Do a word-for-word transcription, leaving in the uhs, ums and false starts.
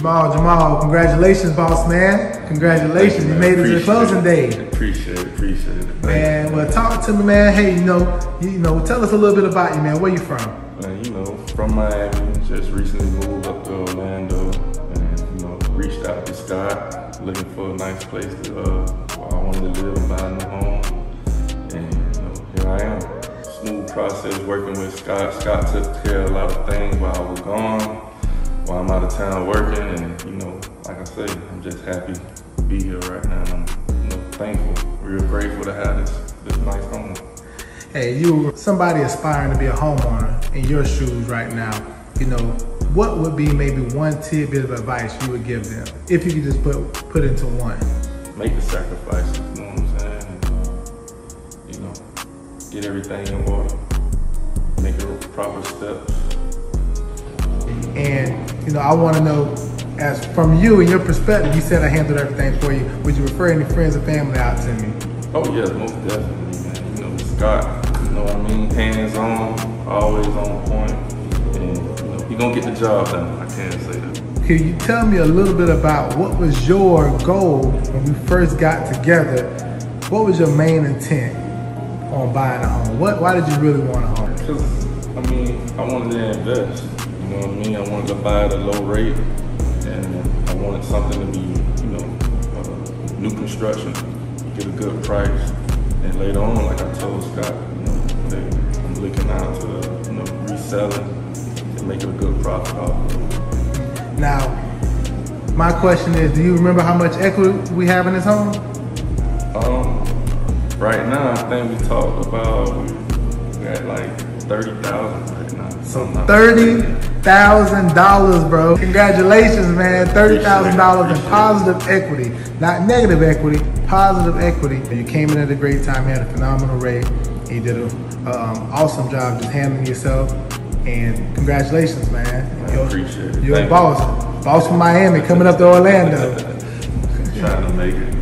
Jamal, Jamal, congratulations, boss man. Congratulations, you, you made it to the closing day. Appreciate it, appreciate it. Man, well, talk to me, man. Hey, you know, you, you know, tell us a little bit about you, man. Where you from? Man, you know, from Miami, just recently moved up to Orlando, and you know, reached out to Scott, looking for a nice place to, uh, where I wanted to live and buy a new home, and you know, here I am. Smooth process working with Scott. Scott took care of a lot of things while I was gone, while I'm out of town working, and you know, like I say, I'm just happy to be here right now. I'm you know, thankful, real grateful to have this, this nice home. Hey, you somebody aspiring to be a homeowner in your shoes right now, you know, what would be maybe one tidbit of advice you would give them if you could just put put into one? Make the sacrifices, you know what I'm saying? And, you know, get everything in order, make the proper steps. And you know, I want to know, as from you and your perspective, you said I handled everything for you. Would you refer any friends and family out to me? Oh yes, most definitely, man. You know, Scott, you know what I mean? Hands on, always on point, and you know, he gonna get the job done. I can't say that. Can you tell me a little bit about what was your goal when we first got together? What was your main intent on buying a home? What, why did you really want a home? Because, I mean, I wanted to invest. You know what I mean? I wanted to buy at a low rate, and I wanted something to be, you know, uh, new construction, get a good price, and later on, like I told Scott, you know, hey, I'm looking out to, you know, reselling and making a good profit off of it. Now, my question is, do you remember how much equity we have in this home? Um, right now, I think we talked about, we got like thirty thousand right now. So thirty thousand dollars, bro. Congratulations, man. thirty thousand dollars in positive equity, not negative equity, positive equity. You came in at a great time, you had a phenomenal rate. You did an um, awesome job just handling yourself. And congratulations, man. I you're, appreciate it. You're Thank a boss. You. Boss from Miami coming up to Orlando. Trying to make it.